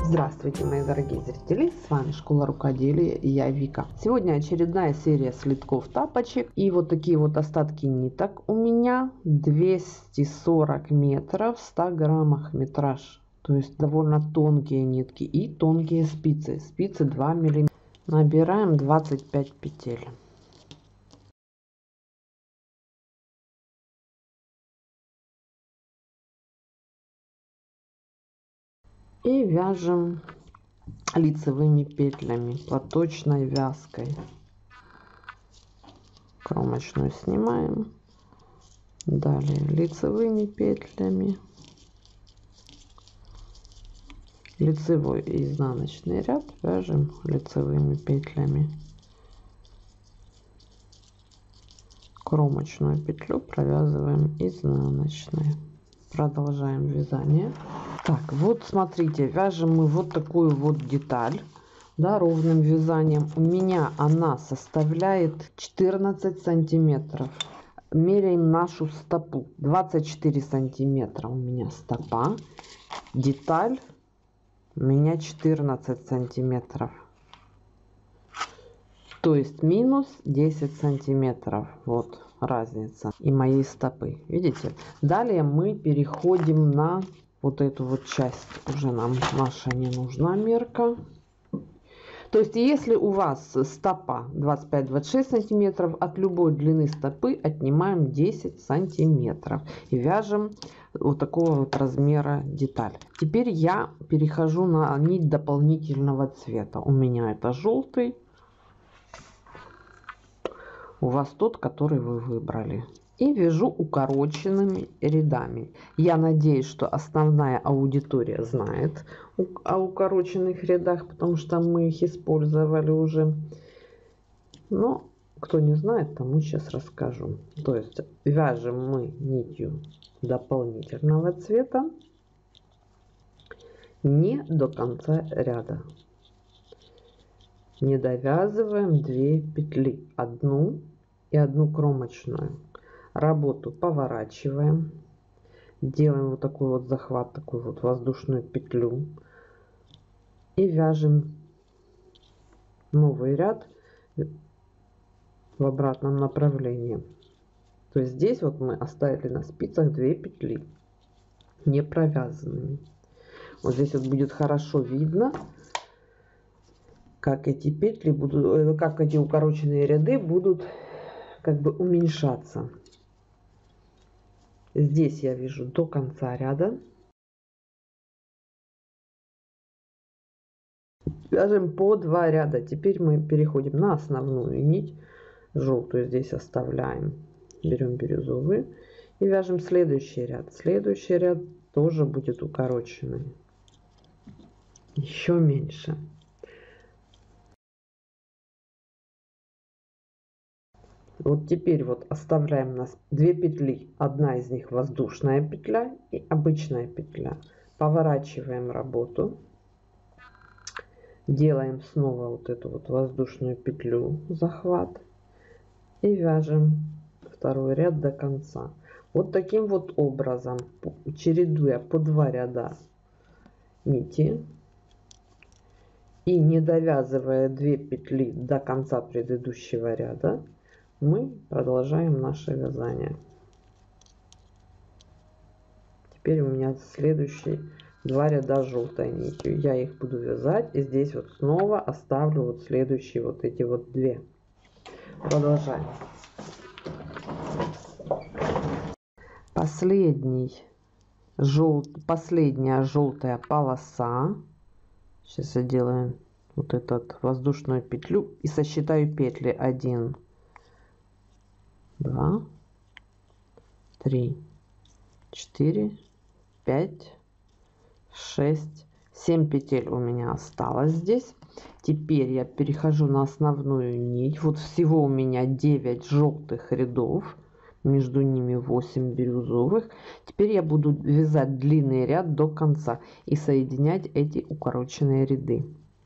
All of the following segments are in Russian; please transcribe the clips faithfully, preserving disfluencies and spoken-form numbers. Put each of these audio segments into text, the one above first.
Здравствуйте, мои дорогие зрители, с вами Школа Рукоделия и я Вика. Сегодня очередная серия слитков тапочек, и вот такие вот остатки ниток у меня, двести сорок метров, в ста граммах метраж, то есть довольно тонкие нитки и тонкие спицы, спицы два миллиметра. Набираем двадцать пять петель. И вяжем лицевыми петлями, платочной вязкой. Кромочную снимаем, далее лицевыми петлями, лицевой и изнаночный ряд вяжем лицевыми петлями, кромочную петлю провязываем изнаночной. Продолжаем вязание. Так, вот смотрите, вяжем мы вот такую вот деталь, да, ровным вязанием. У меня она составляет четырнадцать сантиметров. Меряем нашу стопу. двадцать четыре сантиметра у меня стопа. Деталь у меня четырнадцать сантиметров. То есть минус десять сантиметров. Вот разница и моей стопы. Видите? Далее мы переходим на вот эту вот часть. Уже нам наша не нужна мерка. То есть если у вас стопа двадцать пять — двадцать шесть сантиметров, от любой длины стопы отнимаем десять сантиметров и вяжем вот такого вот размера деталь. Теперь я перехожу на нить дополнительного цвета. У меня это желтый, у вас тот, который вы выбрали. И вяжу укороченными рядами. Я надеюсь, что основная аудитория знает о укороченных рядах, потому что мы их использовали уже. Но кто не знает, тому сейчас расскажу. То есть вяжем мы нитью дополнительного цвета не до конца ряда. Не довязываем две петли, одну и одну кромочную. Работу поворачиваем, делаем вот такой вот захват, такую вот воздушную петлю и вяжем новый ряд в обратном направлении. То есть здесь вот мы оставили на спицах две петли не провязанными. Вот здесь вот будет хорошо видно, как эти петли будут, как эти укороченные ряды будут как бы уменьшаться. Здесь я вяжу до конца ряда. Вяжем по два ряда. Теперь мы переходим на основную нить. Желтую здесь оставляем. Берем бирюзовый и вяжем следующий ряд. Следующий ряд тоже будет укороченный. Еще меньше. Вот теперь вот оставляем у нас две петли. Одна из них воздушная петля и обычная петля. Поворачиваем работу. Делаем снова вот эту вот воздушную петлю, захват. И вяжем второй ряд до конца. Вот таким вот образом, чередуя по два ряда нити. И не довязывая две петли до конца предыдущего ряда, мы продолжаем наше вязание. Теперь у меня следующие два ряда желтой нитью. Я их буду вязать, и здесь вот снова оставлю вот следующие вот эти вот две. Продолжаем. Последний жел... Последняя желтая полоса. Сейчас я делаю вот этот воздушную петлю и сосчитаю петли. один, два, три, четыре, пять, шесть, семь петель у меня осталось здесь. Теперь я перехожу на основную нить. Вот всего у меня девять желтых рядов, между ними восемь бирюзовых. Теперь я буду вязать длинный ряд до конца и соединять эти укороченные ряды.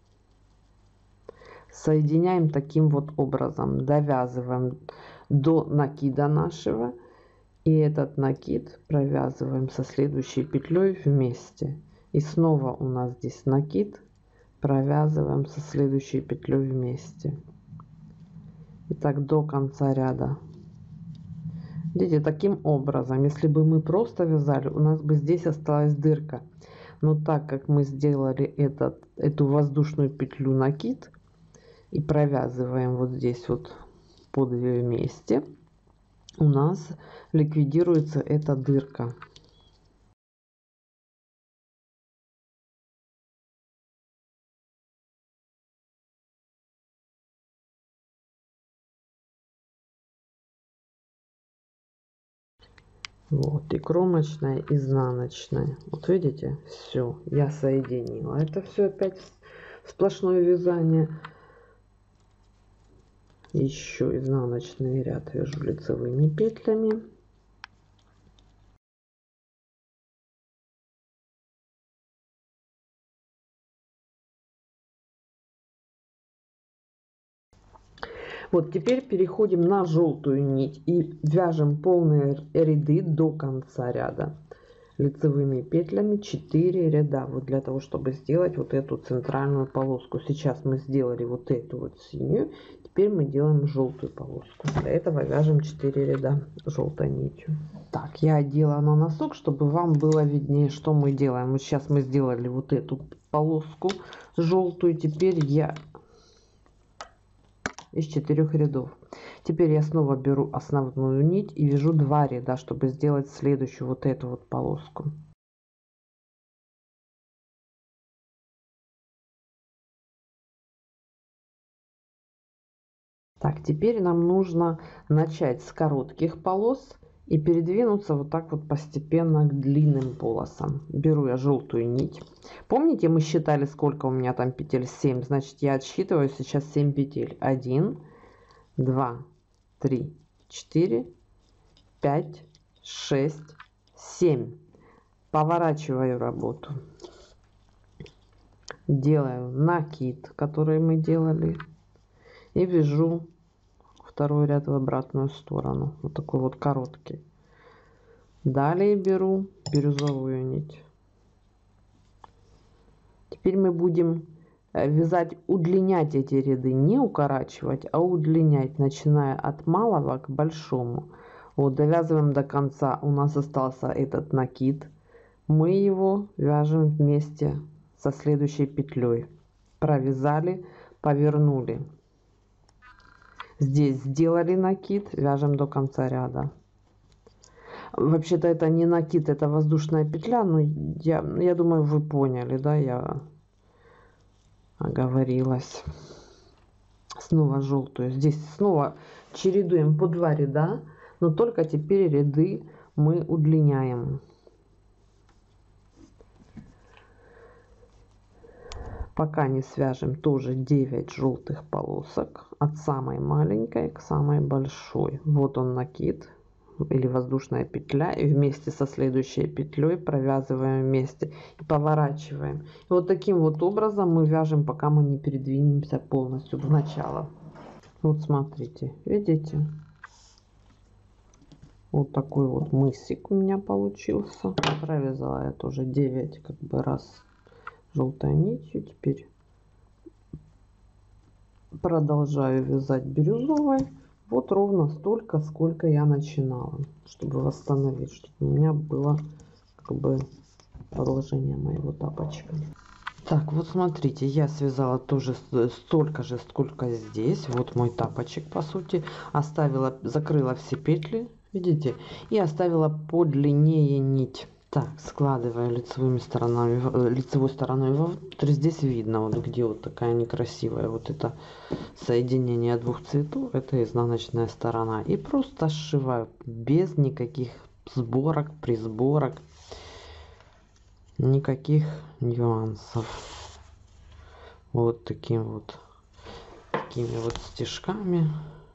Соединяем таким вот образом, довязываем до накида нашего, и этот накид провязываем со следующей петлей вместе. И снова у нас здесь накид, провязываем со следующей петлей вместе. И так до конца ряда. Видите, таким образом, если бы мы просто вязали, у нас бы здесь осталась дырка. Но так как мы сделали этот, эту воздушную петлю накид и провязываем вот здесь вот по две вместе, у нас ликвидируется эта дырка. Вот, и кромочная, изнаночная. Вот видите, все, я соединила. Это все опять сплошное вязание. Еще изнаночный ряд вяжу лицевыми петлями. Вот теперь переходим на желтую нить и вяжем полные ряды до конца ряда лицевыми петлями четыре ряда, вот для того чтобы сделать вот эту центральную полоску. Сейчас мы сделали вот эту вот синюю, теперь мы делаем желтую полоску. Для этого вяжем четыре ряда желтой нитью. Так, я одела на носок, чтобы вам было виднее, что мы делаем. Вот сейчас мы сделали вот эту полоску желтую, теперь я из четырех рядов. Теперь я снова беру основную нить и вяжу два ряда, чтобы сделать следующую вот эту вот полоску. Так, теперь нам нужно начать с коротких полос и передвинуться вот так вот постепенно к длинным полосам. Беру я желтую нить. Помните, мы считали, сколько у меня там петель? семь. Значит, я отсчитываю сейчас семь петель. один, два, три, четыре, пять, шесть, семь. Поворачиваю работу. Делаю накид, который мы делали. И вяжу второй ряд в обратную сторону. Вот такой вот короткий. Далее беру бирюзовую нить. Теперь мы будем вязать, удлинять эти ряды, не укорачивать, а удлинять, начиная от малого к большому. Вот, довязываем до конца. У нас остался этот накид. Мы его вяжем вместе со следующей петлей. Провязали, повернули. Здесь сделали накид, вяжем до конца ряда. Вообще-то это не накид, это воздушная петля, но я, я думаю, вы поняли, да, я оговорилась. Снова желтую. Здесь снова чередуем по два ряда, но только теперь ряды мы удлиняем. Пока не свяжем тоже девять желтых полосок от самой маленькой к самой большой. Вот он накид или воздушная петля, и вместе со следующей петлей провязываем вместе и поворачиваем. И вот таким вот образом мы вяжем, пока мы не передвинемся полностью в начало. Вот смотрите, видите, вот такой вот мысик у меня получился. Провязала я тоже девять как бы раз желтой нитью. Теперь продолжаю вязать бирюзовой. Вот ровно столько, сколько я начинала, чтобы восстановить, чтобы у меня было как бы продолжение моего тапочка. Так, вот смотрите, я связала тоже столько же, сколько здесь. Вот мой тапочек, по сути. Оставила, закрыла все петли, видите, и оставила подлиннее нить. Так, складываю лицевыми сторонами, лицевой стороной вовнутрь. Здесь видно, вот где вот такая некрасивая вот это соединение двух цветов. Это изнаночная сторона. И просто сшиваю без никаких сборок, присборок, никаких нюансов. Вот таким вот, такими вот стежками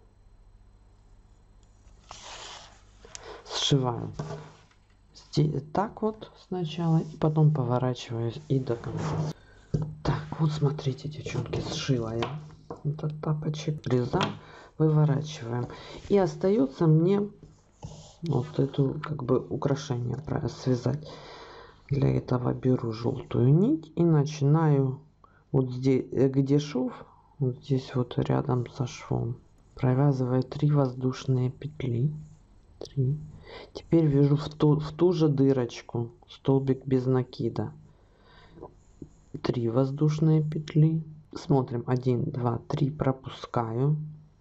сшиваю. Так вот сначала, и потом поворачиваюсь и до конца. Так, вот смотрите, девчонки, сшила я этот тапочек, реза, выворачиваем. И остается мне вот эту как бы украшение связать. Для этого беру желтую нить и начинаю вот здесь, где шов, вот здесь вот рядом со швом, провязываю три воздушные петли. три. Теперь вяжу в ту, в ту же дырочку столбик без накида. три воздушные петли. Смотрим, один, два, три, пропускаю.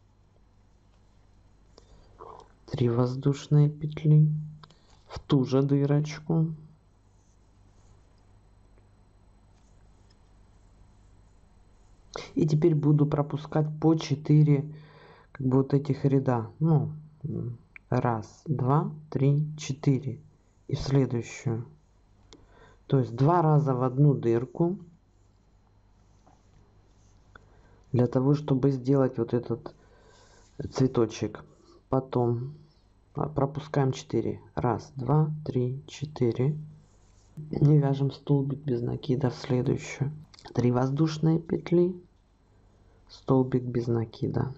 три воздушные петли. В ту же дырочку. И теперь буду пропускать по четыре как бы вот этих ряда. Ну, раз, два, три, четыре. И в следующую. То есть два раза в одну дырку. Для того, чтобы сделать вот этот цветочек. Потом пропускаем четыре. Раз, два, три, четыре. И вяжем столбик без накида в следующую. три воздушные петли. Столбик без накида.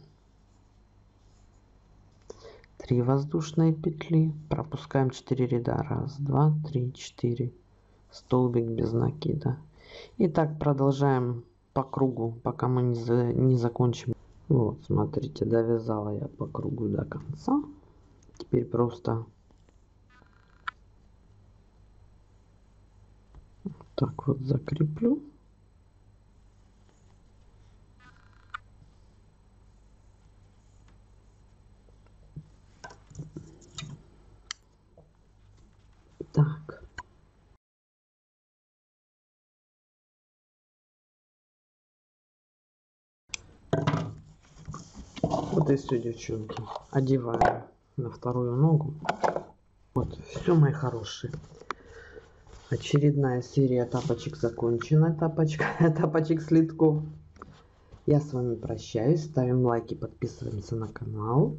три воздушные петли. Пропускаем четыре ряда. Раз, два, три, четыре. Столбик без накида. И так продолжаем по кругу, пока мы не, за, не закончим. Вот, смотрите, довязала я по кругу до конца. Теперь просто так вот закреплю. Так. Вот и все, девчонки. Одеваю на вторую ногу. Вот, все, мои хорошие. Очередная серия тапочек закончена. Тапочка, тапочек слитков. Я с вами прощаюсь. Ставим лайки, подписываемся на канал.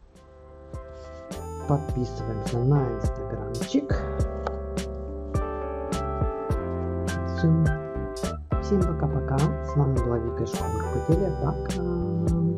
Подписываемся на инстаграмчик. Все. Всем пока-пока. С вами была Вика из школы Рукоделия. Пока.